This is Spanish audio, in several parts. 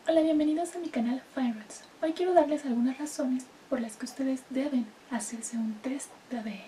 Hola, bienvenidos a mi canal FireRoots. Hoy quiero darles algunas razones por las que ustedes deben hacerse un test de ADN.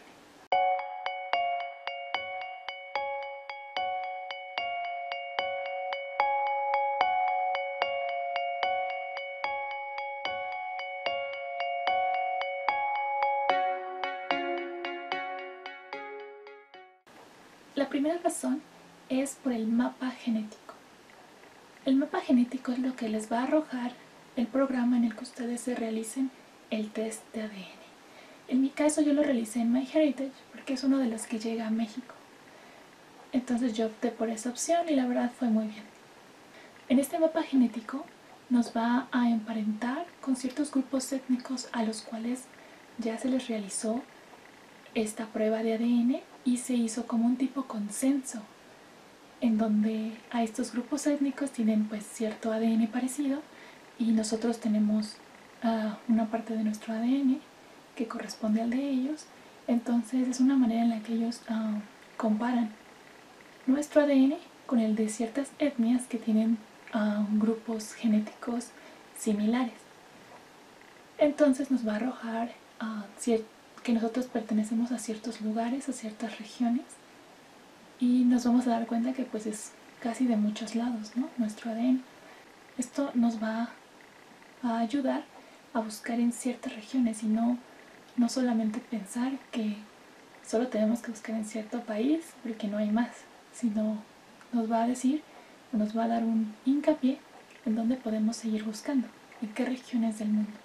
La primera razón es por el mapa genético. El mapa genético es lo que les va a arrojar el programa en el que ustedes se realicen el test de ADN. En mi caso yo lo realicé en MyHeritage porque es uno de los que llega a México. Entonces yo opté por esa opción y la verdad fue muy bien. En este mapa genético nos va a emparentar con ciertos grupos étnicos a los cuales ya se les realizó esta prueba de ADN y se hizo como un tipo consenso en donde a estos grupos étnicos tienen pues cierto ADN parecido y nosotros tenemos una parte de nuestro ADN que corresponde al de ellos. Entonces es una manera en la que ellos comparan nuestro ADN con el de ciertas etnias que tienen grupos genéticos similares. Entonces nos va a arrojar que nosotros pertenecemos a ciertos lugares, a ciertas regiones, y nos vamos a dar cuenta que pues es casi de muchos lados, ¿no? Nuestro ADN. Esto nos va a ayudar a buscar en ciertas regiones y no solamente pensar que solo tenemos que buscar en cierto país porque no hay más, sino nos va a decir, nos va a dar un hincapié en dónde podemos seguir buscando, en qué regiones del mundo.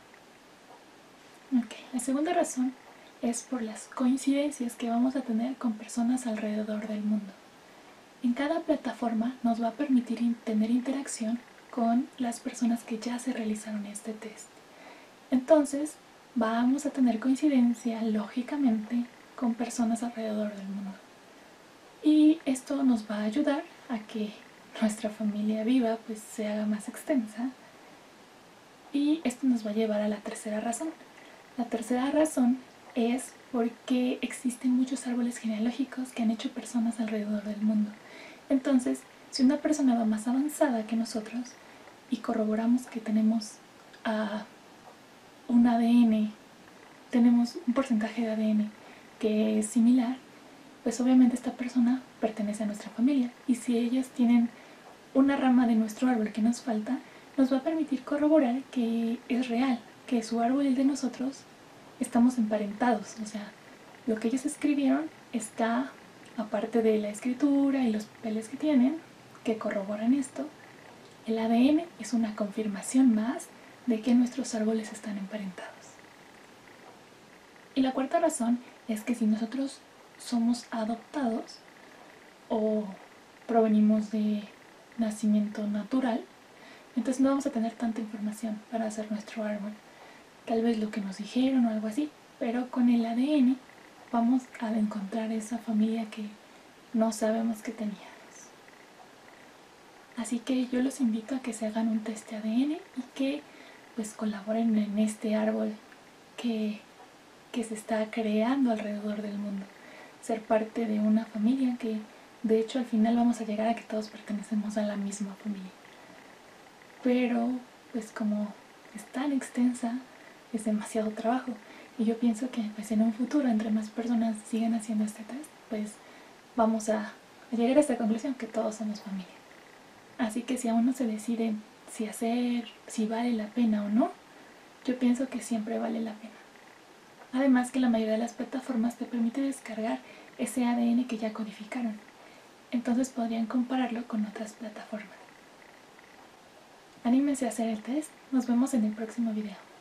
La segunda razón es por las coincidencias que vamos a tener con personas alrededor del mundo. En cada plataforma nos va a permitir tener interacción con las personas que ya se realizaron este test. Entonces vamos a tener coincidencia lógicamente con personas alrededor del mundo. Y esto nos va a ayudar a que nuestra familia viva pues se haga más extensa. Y esto nos va a llevar a la tercera razón. La tercera razón es porque existen muchos árboles genealógicos que han hecho personas alrededor del mundo. Entonces, si una persona va más avanzada que nosotros y corroboramos que tenemos un ADN, tenemos un porcentaje de ADN que es similar, pues obviamente esta persona pertenece a nuestra familia. Y si ellas tienen una rama de nuestro árbol que nos falta, nos va a permitir corroborar que es real, que su árbol y el de nosotros estamos emparentados. O sea, lo que ellos escribieron está, aparte de la escritura y los papeles que tienen, que corroboran esto, el ADN es una confirmación más de que nuestros árboles están emparentados. Y la cuarta razón es que si nosotros somos adoptados o provenimos de nacimiento natural, entonces no vamos a tener tanta información para hacer nuestro árbol. Tal vez lo que nos dijeron o algo así, pero con el ADN vamos a encontrar esa familia que no sabemos que teníamos. Así que yo los invito a que se hagan un test de ADN y que pues colaboren en este árbol que se está creando alrededor del mundo. Ser parte de una familia que de hecho al final vamos a llegar a que todos pertenecemos a la misma familia. Pero pues como es tan extensa, es demasiado trabajo. Y yo pienso que pues en un futuro, entre más personas sigan haciendo este test, pues vamos a llegar a esta conclusión que todos somos familia. Así que si aún no se deciden si vale la pena o no, yo pienso que siempre vale la pena. Además que la mayoría de las plataformas te permite descargar ese ADN que ya codificaron. Entonces podrían compararlo con otras plataformas. Anímense a hacer el test. Nos vemos en el próximo video.